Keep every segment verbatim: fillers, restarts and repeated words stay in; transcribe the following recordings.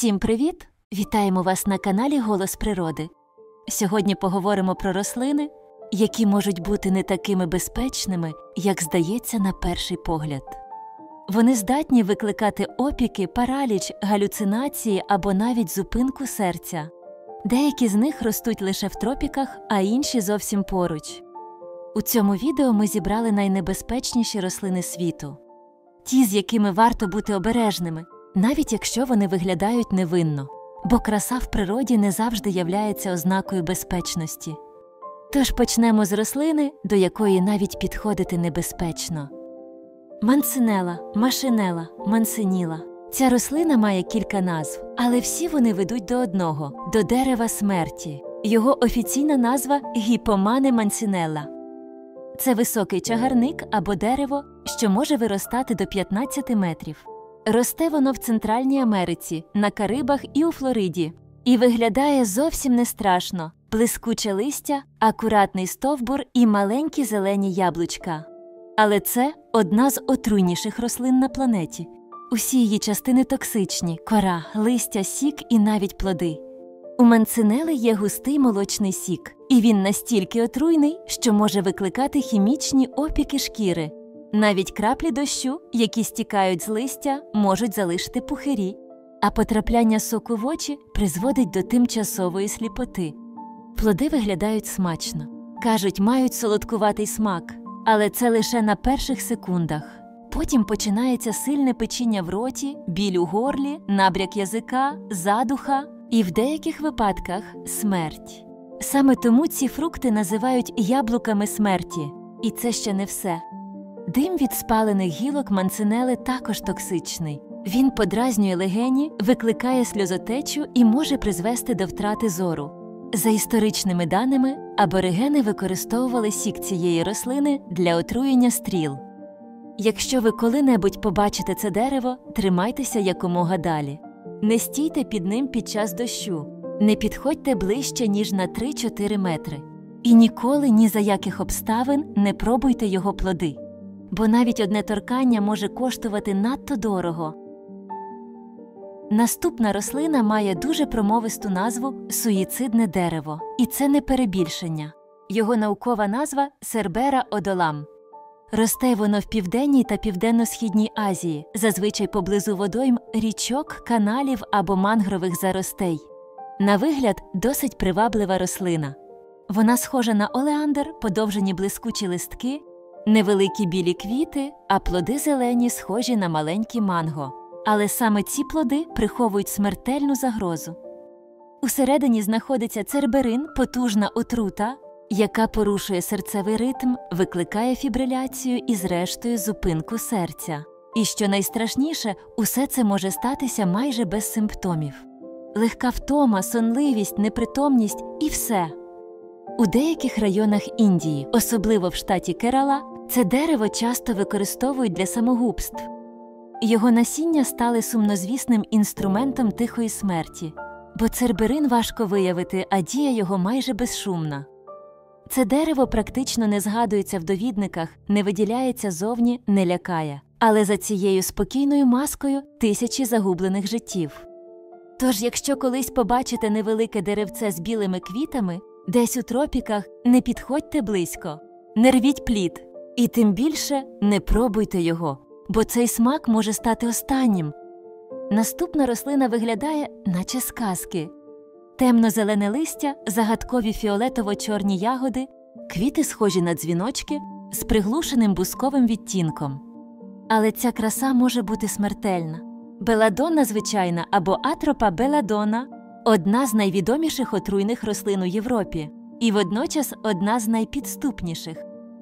Всім привіт! Вітаємо вас на каналі «Голос природи». Сьогодні поговоримо про рослини, які можуть бути не такими безпечними, як здається на перший погляд. Вони здатні викликати опіки, параліч, галюцинації або навіть зупинку серця. Деякі з них ростуть лише в тропіках, а інші зовсім поруч. У цьому відео ми зібрали найнебезпечніші рослини світу. Ті, з якими варто бути обережними, навіть якщо вони виглядають невинно, бо краса в природі не завжди являється ознакою безпечності. Тож почнемо з рослини, до якої навіть підходити небезпечно. Мансинела, машинела, мансиніла. Ця рослина має кілька назв, але всі вони ведуть до одного – до дерева смерті. Його офіційна назва – гіпомане мансинелла. Це високий чагарник або дерево, що може виростати до п'ятнадцяти метрів. Росте воно в Центральній Америці, на Карибах і у Флориді. І виглядає зовсім не страшно. Блискуче листя, акуратний стовбур і маленькі зелені яблучка. Але це одна з отруйніших рослин на планеті. Усі її частини токсичні – кора, листя, сік і навіть плоди. У мансинели є густий молочний сік, і він настільки отруйний, що може викликати хімічні опіки шкіри. Навіть краплі дощу, які стікають з листя, можуть залишити пухирі, а потрапляння соку в очі призводить до тимчасової сліпоти. Плоди виглядають смачно. Кажуть, мають солодкуватий смак, але це лише на перших секундах. Потім починається сильне печіння в роті, біль у горлі, набряк язика, задуха і в деяких випадках смерть. Саме тому ці фрукти називають яблуками смерті. І це ще не все. Дим від спалених гілок мансинели також токсичний. Він подразнює легені, викликає сльозотечу і може призвести до втрати зору. За історичними даними, аборигени використовували сік цієї рослини для отруєння стріл. Якщо ви коли-небудь побачите це дерево, тримайтеся якомога далі. Не стійте під ним під час дощу, не підходьте ближче, ніж на три-чотири метри. І ніколи ні за яких обставин не пробуйте його плоди. Бо навіть одне торкання може коштувати надто дорого. Наступна рослина має дуже промовисту назву суїцидне дерево. І це не перебільшення. Його наукова назва – Цербера одолам. Росте воно в Південній та Південно-Східній Азії, зазвичай поблизу водойм, річок, каналів або мангрових заростей. На вигляд досить приваблива рослина. Вона схожа на олеандр, подовжені блискучі листки, невеликі білі квіти, а плоди зелені схожі на маленькі манго. Але саме ці плоди приховують смертельну загрозу. Усередині знаходиться церберин, потужна отрута, яка порушує серцевий ритм, викликає фібриляцію і зрештою зупинку серця. І що найстрашніше, усе це може статися майже без симптомів. Легка втома, сонливість, непритомність і все. У деяких районах Індії, особливо в штаті Керала, це дерево часто використовують для самогубств. Його насіння стали сумнозвісним інструментом тихої смерті, бо церберин важко виявити, а дія його майже безшумна. Це дерево практично не згадується в довідниках, не виділяється зовні, не лякає. Але за цією спокійною маскою тисячі загублених життів. Тож, якщо колись побачите невелике деревце з білими квітами, десь у тропіках, не підходьте близько, не рвіть плід. І тим більше не пробуйте його, бо цей смак може стати останнім. Наступна рослина виглядає, наче з казки. Темно-зелене листя, загадкові фіолетово-чорні ягоди, квіти схожі на дзвіночки з приглушеним бусковим відтінком. Але ця краса може бути смертельна. Беладонна звичайна або атропа беладона – одна з найвідоміших отруйних рослин у Європі і водночас одна з найпідступніших.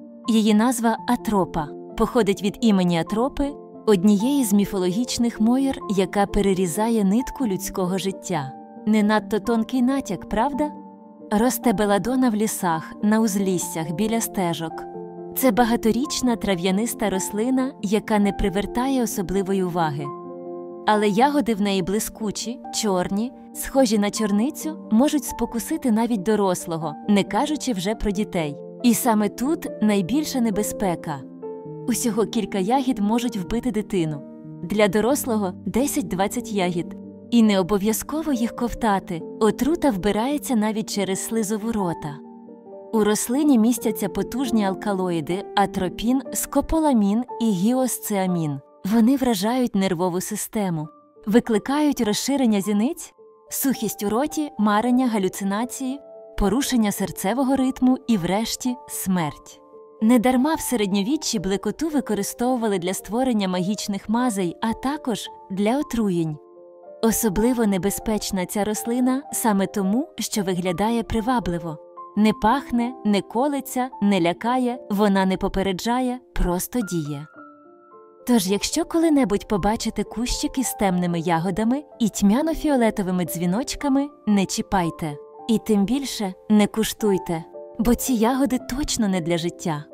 Її назва атропа походить від імені Атропи, однієї з міфологічних моїр, яка перерізає нитку людського життя. Не надто тонкий натяк, правда? Росте беладона в лісах, на узліссях, біля стежок. Це багаторічна трав'яниста рослина, яка не привертає особливої уваги. Але ягоди в неї блискучі, чорні, схожі на чорницю, можуть спокусити навіть дорослого, не кажучи вже про дітей. І саме тут найбільша небезпека. Усього кілька ягід можуть вбити дитину. Для дорослого – десять-двадцять ягід. І не обов'язково їх ковтати, отрута вбирається навіть через слизову рота. У рослині містяться потужні алкалоїди – атропін, скополамін і гіосциамін. Вони вражають нервову систему, викликають розширення зіниць, сухість у роті, марення, галюцинації, порушення серцевого ритму і, врешті, смерть. Недарма в середньовіччі блекоту використовували для створення магічних мазей, а також для отруєнь. Особливо небезпечна ця рослина саме тому, що виглядає привабливо. Не пахне, не колеться, не лякає, вона не попереджає, просто діє. Тож, якщо коли-небудь побачите кущики з темними ягодами і тьмяно-фіолетовими дзвіночками, не чіпайте. І тим більше не куштуйте, бо ці ягоди точно не для життя.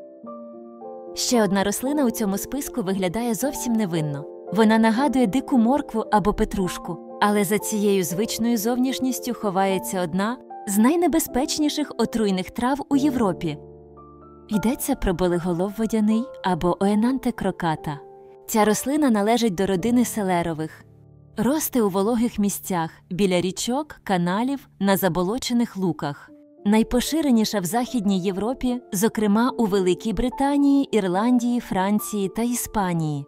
Ще одна рослина у цьому списку виглядає зовсім невинно. Вона нагадує дику моркву або петрушку, але за цією звичною зовнішністю ховається одна з найнебезпечніших отруйних трав у Європі. Йдеться про болиголов водяний або Оенанте кроката. Ця рослина належить до родини селерових. Росте у вологих місцях, біля річок, каналів, на заболочених луках. Найпоширеніша в Західній Європі, зокрема у Великій Британії, Ірландії, Франції та Іспанії.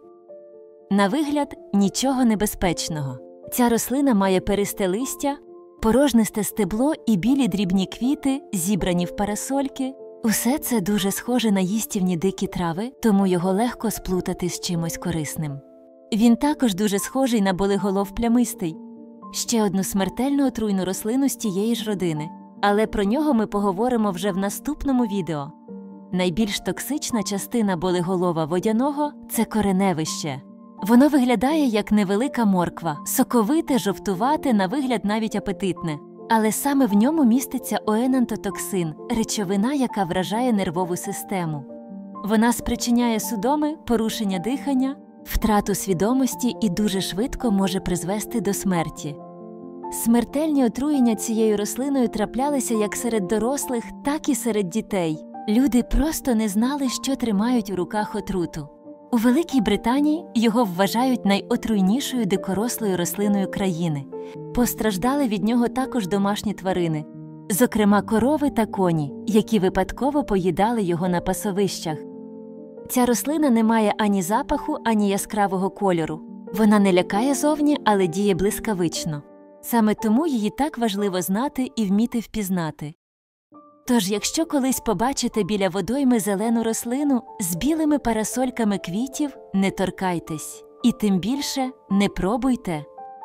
На вигляд – нічого небезпечного. Ця рослина має перисте листя, порожнисте стебло і білі дрібні квіти, зібрані в парасольки. Усе це дуже схоже на їстівні дикі трави, тому його легко сплутати з чимось корисним. Він також дуже схожий на болиголов плямистий, ще одну смертельно отруйну рослину з тієї ж родини. Але про нього ми поговоримо вже в наступному відео. Найбільш токсична частина болиголова водяного – це кореневище. Воно виглядає як невелика морква, соковите, жовтувате, на вигляд навіть апетитне. Але саме в ньому міститься оенантотоксин – речовина, яка вражає нервову систему. Вона спричиняє судоми, порушення дихання, втрату свідомості і дуже швидко може призвести до смерті. Смертельні отруєння цією рослиною траплялися як серед дорослих, так і серед дітей. Люди просто не знали, що тримають у руках отруту. У Великій Британії його вважають найотруйнішою дикорослою рослиною країни. Постраждали від нього також домашні тварини, зокрема корови та коні, які випадково поїдали його на пасовищах. Ця рослина не має ані запаху, ані яскравого кольору. Вона не лякає зовні, але діє блискавично. Саме тому її так важливо знати і вміти впізнати. Тож, якщо колись побачите біля водойми зелену рослину з білими парасольками квітів, не торкайтесь. І тим більше не пробуйте.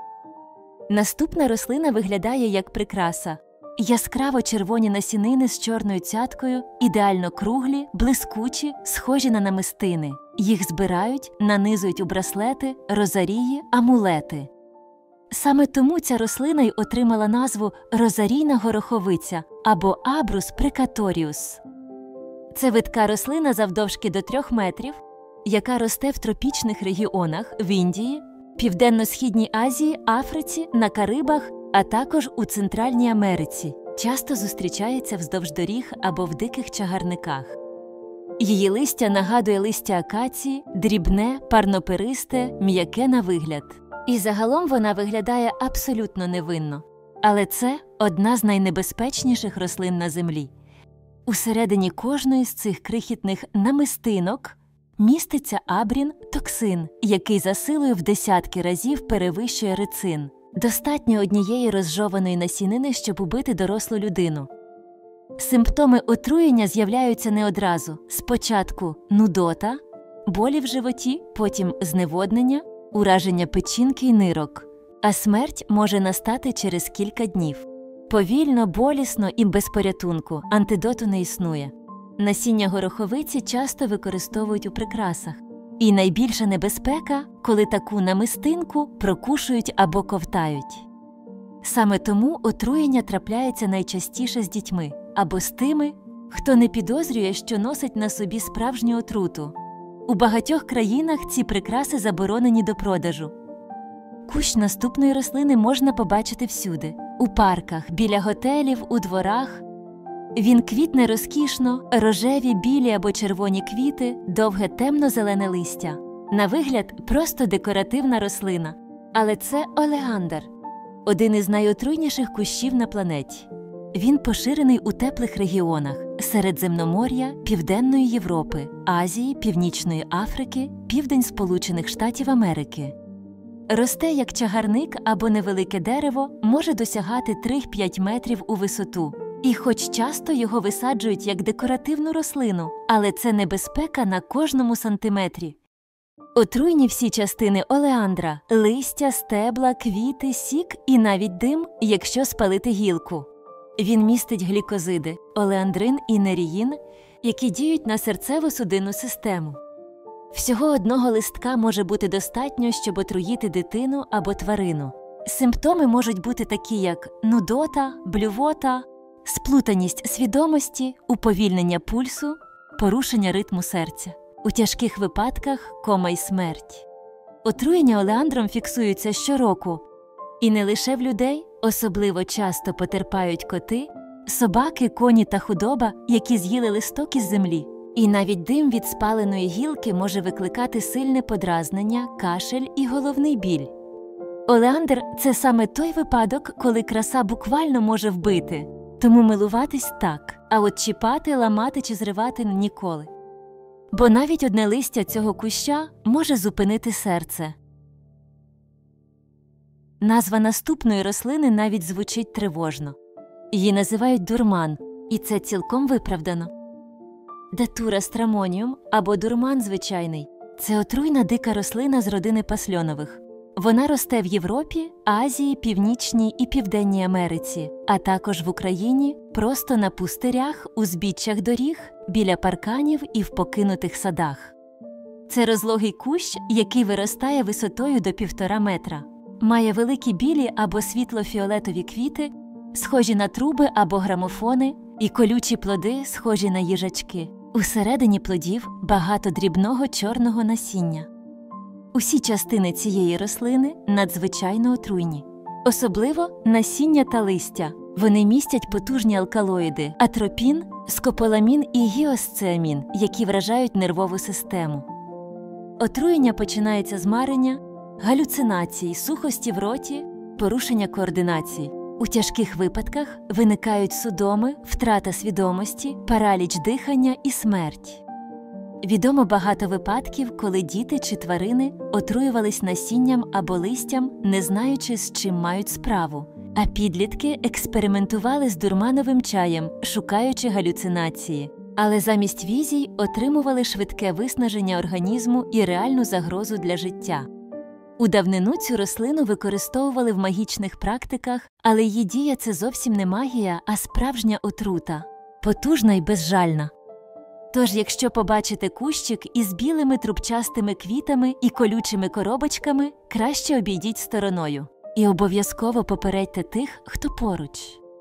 Наступна рослина виглядає як прикраса. Яскраво червоні насінини з чорною цяткою, ідеально круглі, блискучі, схожі на намистини. Їх збирають, нанизують у браслети, розарії, амулети. Саме тому ця рослина й отримала назву розарійна гороховиця або Абрус прекаторіус. Це видка рослина завдовжки до трьох метрів, яка росте в тропічних регіонах в Індії, Південно-Східній Азії, Африці, на Карибах, а також у Центральній Америці. Часто зустрічається вздовж доріг або в диких чагарниках. Її листя нагадує листя акації, дрібне, парноперисте, м'яке на вигляд. І загалом вона виглядає абсолютно невинно. Але це одна з найнебезпечніших рослин на землі. Усередині кожної з цих крихітних намистинок міститься абрін – токсин, який за силою в десятки разів перевищує рицин. Достатньо однієї розжованої насінини, щоб убити дорослу людину. Симптоми отруєння з'являються не одразу. Спочатку нудота, болі в животі, потім зневоднення, ураження печінки й нирок. А смерть може настати через кілька днів. Повільно, болісно і без порятунку, антидоту не існує. Насіння гороховиці часто використовують у прикрасах. І найбільша небезпека, коли таку намистинку прокушують або ковтають. Саме тому отруєння трапляється найчастіше з дітьми або з тими, хто не підозрює, що носить на собі справжню отруту. У багатьох країнах ці прикраси заборонені до продажу. Кущ наступної рослини можна побачити всюди – у парках, біля готелів, у дворах. Він квітне розкішно, рожеві, білі або червоні квіти, довге темно-зелене листя. На вигляд – просто декоративна рослина. Але це олеандр. один із найотруйніших кущів на планеті. Він поширений у теплих регіонах Середземномор'я, Південної Європи, Азії, Північної Африки, Південь Сполучених Штатів Америки. Росте як чагарник або невелике дерево, може досягати три-п'ять метрів у висоту. І хоч часто його висаджують як декоративну рослину, але це небезпека на кожному сантиметрі. Отруйні всі частини олеандра – листя, стебла, квіти, сік і навіть дим, якщо спалити гілку. Він містить глікозиди – олеандрин і неріїн, які діють на серцево-судинну систему. Всього одного листка може бути достатньо, щоб отруїти дитину або тварину. Симптоми можуть бути такі, як нудота, блювота, сплутаність свідомості, уповільнення пульсу, порушення ритму серця. У тяжких випадках – кома й смерть. Отруєння олеандром фіксуються щороку. І не лише в людей, особливо часто потерпають коти, собаки, коні та худоба, які з'їли листок із землі. І навіть дим від спаленої гілки може викликати сильне подразнення, кашель і головний біль. Олеандр – це саме той випадок, коли краса буквально може вбити. Тому милуватись так, а от чіпати, ламати чи зривати – ніколи. Бо навіть одне листя цього куща може зупинити серце. Назва наступної рослини навіть звучить тривожно. Її називають дурман, і це цілком виправдано. Датура страмоніум, або дурман звичайний – це отруйна дика рослина з родини пасльонових. Вона росте в Європі, Азії, Північній і Південній Америці, а також в Україні, просто на пустирях, узбіччях доріг, біля парканів і в покинутих садах. Це розлогий кущ, який виростає висотою до півтора метра. Має великі білі або світло-фіолетові квіти, схожі на труби або грамофони, і колючі плоди, схожі на їжачки. Усередині плодів багато дрібного чорного насіння. Усі частини цієї рослини надзвичайно отруйні. Особливо насіння та листя. Вони містять потужні алкалоїди – атропін, скополамін і гіосцеамін, які вражають нервову систему. Отруєння починається з марення, галюцинацій, сухості в роті, порушення координації. У тяжких випадках виникають судоми, втрата свідомості, параліч дихання і смерть. Відомо багато випадків, коли діти чи тварини отруювались насінням або листям, не знаючи, з чим мають справу. А підлітки експериментували з дурмановим чаєм, шукаючи галюцинації. Але замість візій отримували швидке виснаження організму і реальну загрозу для життя. У давнину цю рослину використовували в магічних практиках, але її дія – це зовсім не магія, а справжня отрута. Потужна і безжальна. Тож, якщо побачите кущик із білими трубчастими квітами і колючими коробочками, краще обійдіть стороною. І обов'язково попередьте тих, хто поруч.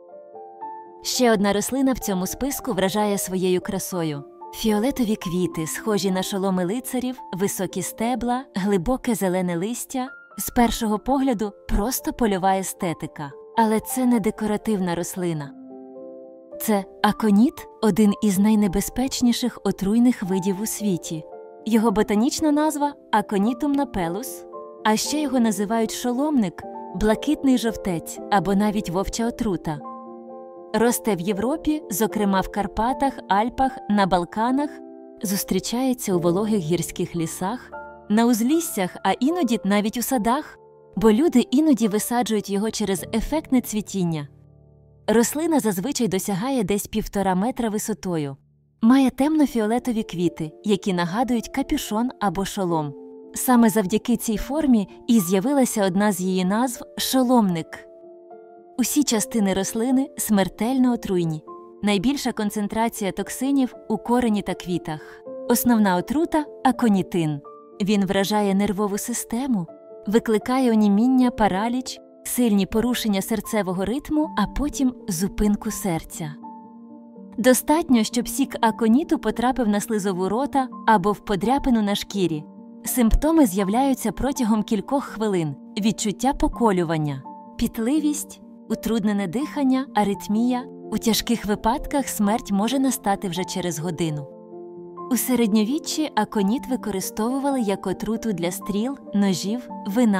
Ще одна рослина в цьому списку вражає своєю красою. Фіолетові квіти, схожі на шоломи лицарів, високі стебла, глибоке зелене листя. З першого погляду просто польова естетика. Але це не декоративна рослина. Це аконіт – один із найнебезпечніших отруйних видів у світі. Його ботанічна назва – аконітум напелус, а ще його називають шоломник, блакитний жовтець або навіть вовча отрута. Росте в Європі, зокрема в Карпатах, Альпах, на Балканах, зустрічається у вологих гірських лісах, на узліссях, а іноді навіть у садах, бо люди іноді висаджують його через ефектне цвітіння. Рослина зазвичай досягає десь півтора метра висотою. Має темно-фіолетові квіти, які нагадують капюшон або шолом. Саме завдяки цій формі і з'явилася одна з її назв – шоломник. Усі частини рослини смертельно отруйні. Найбільша концентрація токсинів у корені та квітах. Основна отрута – аконітин. Він вражає нервову систему, викликає оніміння, параліч, сильні порушення серцевого ритму, а потім зупинку серця. Достатньо, щоб сік аконіту потрапив на слизову рота або в подряпину на шкірі. Симптоми з'являються протягом кількох хвилин. Відчуття поколювання, пітливість, утруднене дихання, аритмія. У тяжких випадках смерть може настати вже через годину. У середньовіччі аконіт використовували як отруту для стріл, ножів, вина,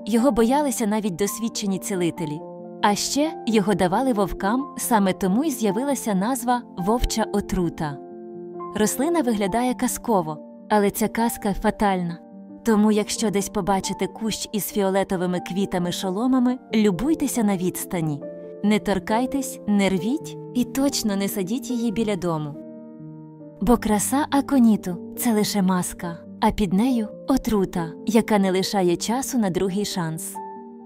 Його боялися навіть досвідчені цілителі. А ще його давали вовкам, саме тому й з'явилася назва «вовча отрута». Рослина виглядає казково, але ця казка фатальна. Тому якщо десь побачите кущ із фіолетовими квітами-шоломами, любуйтеся на відстані. Не торкайтесь, не рвіть і точно не садіть її біля дому. Бо краса аконіту – це лише маска, а під нею – отрута, яка не лишає часу на другий шанс.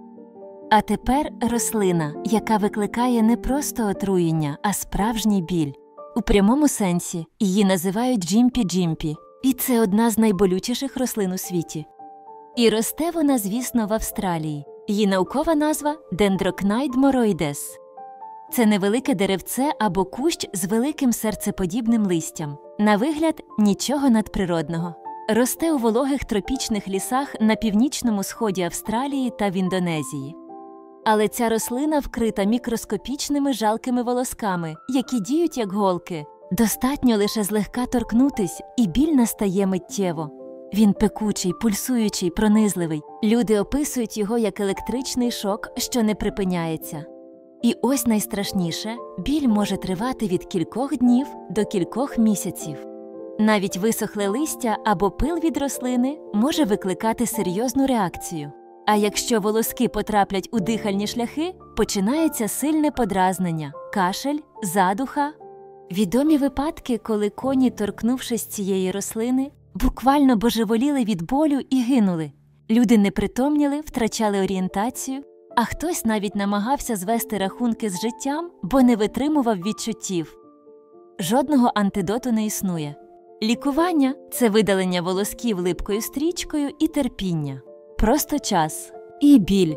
А тепер рослина, яка викликає не просто отруєння, а справжній біль. У прямому сенсі її називають джімпі-джімпі, і це одна з найболючіших рослин у світі. І росте вона, звісно, в Австралії. Її наукова назва – Dendrocnide moroides. Це невелике деревце або кущ з великим серцеподібним листям. На вигляд – нічого надприродного. Росте у вологих тропічних лісах на північному сході Австралії та в Індонезії. Але ця рослина вкрита мікроскопічними жалкими волосками, які діють як голки. Достатньо лише злегка торкнутись, і біль настає миттєво. Він пекучий, пульсуючий, пронизливий. Люди описують його як електричний шок, що не припиняється. І ось найстрашніше – біль може тривати від кількох днів до кількох місяців. Навіть висохле листя або пил від рослини може викликати серйозну реакцію. А якщо волоски потраплять у дихальні шляхи, починається сильне подразнення, кашель, задуха. Відомі випадки, коли коні, торкнувшись цієї рослини, буквально божеволіли від болю і гинули. Люди непритомніли, втрачали орієнтацію, а хтось навіть намагався звести рахунки з життям, бо не витримував відчуттів. Жодного антидоту не існує. Лікування – це видалення волосків липкою стрічкою і терпіння. Просто час. І біль.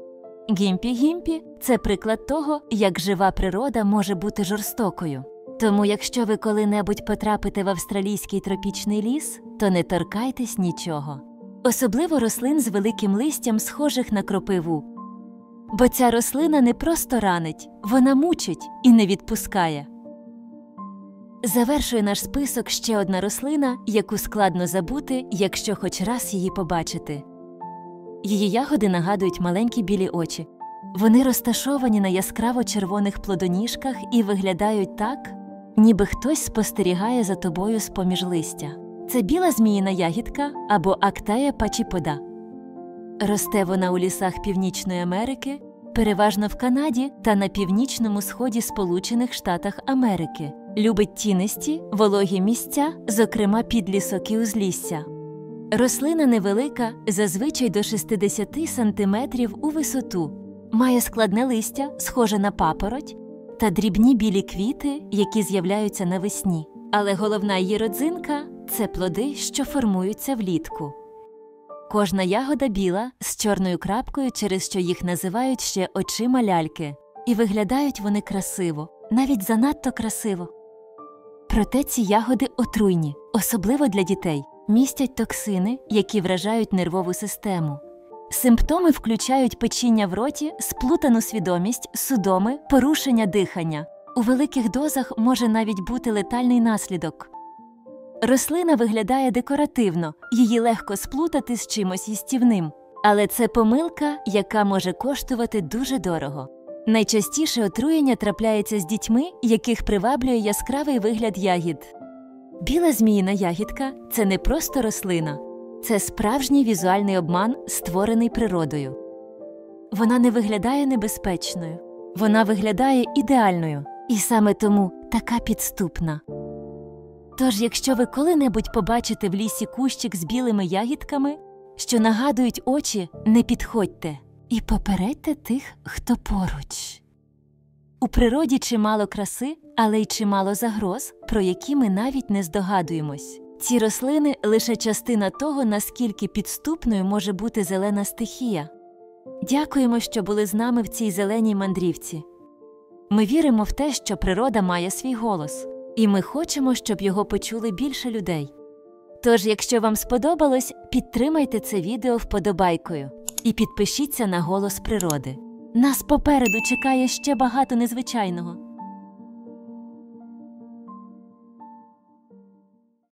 Гімпі-гімпі – це приклад того, як жива природа може бути жорстокою. Тому якщо ви коли-небудь потрапите в австралійський тропічний ліс, то не торкайтесь нічого. Особливо рослин з великим листям, схожих на кропиву. Бо ця рослина не просто ранить, вона мучить і не відпускає. Завершує наш список ще одна рослина, яку складно забути, якщо хоч раз її побачити. Її ягоди нагадують маленькі білі очі. Вони розташовані на яскраво-червоних плодоніжках і виглядають так, ніби хтось спостерігає за тобою з-поміж листя. Це біла зміїна ягідка або Actaea pachypoda. Росте вона у лісах Північної Америки, переважно в Канаді та на північному сході Сполучених Штатів Америки. Любить тінисті, вологі місця, зокрема підлісок і узлісся. Рослина невелика, зазвичай до шістдесят сантиметрів у висоту. Має складне листя, схоже на папороть, та дрібні білі квіти, які з'являються навесні. Але головна її родзинка – це плоди, що формуються влітку. Кожна ягода біла, з чорною крапкою, через що їх називають ще очима ляльки. І виглядають вони красиво, навіть занадто красиво. Проте ці ягоди отруйні, особливо для дітей. Містять токсини, які вражають нервову систему. Симптоми включають печіння в роті, сплутану свідомість, судоми, порушення дихання. У великих дозах може навіть бути летальний наслідок. Рослина виглядає декоративно, її легко сплутати з чимось їстівним. Але це помилка, яка може коштувати дуже дорого. Найчастіше отруєння трапляється з дітьми, яких приваблює яскравий вигляд ягід. Біла зміїна ягідка – це не просто рослина. Це справжній візуальний обман, створений природою. Вона не виглядає небезпечною. Вона виглядає ідеальною. І саме тому така підступна. Тож, якщо ви коли-небудь побачите в лісі кущик з білими ягідками, що нагадують очі, не підходьте. І попередьте тих, хто поруч. У природі чимало краси, але й чимало загроз, про які ми навіть не здогадуємось. Ці рослини – лише частина того, наскільки підступною може бути зелена стихія. Дякуємо, що були з нами в цій зеленій мандрівці. Ми віримо в те, що природа має свій голос, і ми хочемо, щоб його почули більше людей. Тож, якщо вам сподобалось, підтримайте це відео вподобайкою і підпишіться на «Голос природи». Нас попереду чекає ще багато незвичайного.